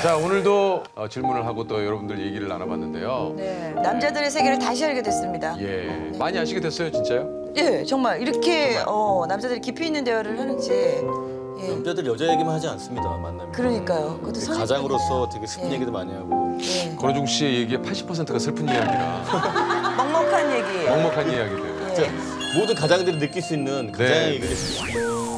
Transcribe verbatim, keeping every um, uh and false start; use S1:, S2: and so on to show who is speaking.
S1: 자, 오늘도 어, 질문을 하고 또 여러분들 얘기를 나눠봤는데요.
S2: 네, 남자들의 세계를 다시 알게 됐습니다.
S1: 예, 많이 아시게 됐어요, 진짜요?
S2: 예, 정말 이렇게
S1: 정말.
S2: 어, 남자들이 깊이 있는 대화를 하는지. 예.
S3: 남자들 여자 얘기만 하지 않습니다, 만나면.
S2: 그러니까요. 그것도 선입견이에요.
S3: 가장으로서 되게 슬픈
S2: 예.
S3: 얘기도 많이 하고.
S2: 예.
S1: 권호중 씨의 얘기의 팔십 퍼센트가 슬픈 이야기라
S2: 먹먹한 얘기.
S1: 먹먹한 이야기들.
S2: 예.
S3: 모든 가장들이 느낄 수 있는 가장의
S1: 네.
S3: 얘기를